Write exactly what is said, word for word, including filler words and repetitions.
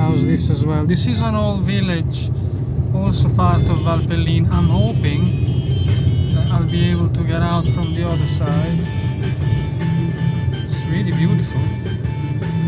How's this as well? This is an old village, also part of Valpellin. I'm hoping that I'll be able to get out from the other side. It's really beautiful.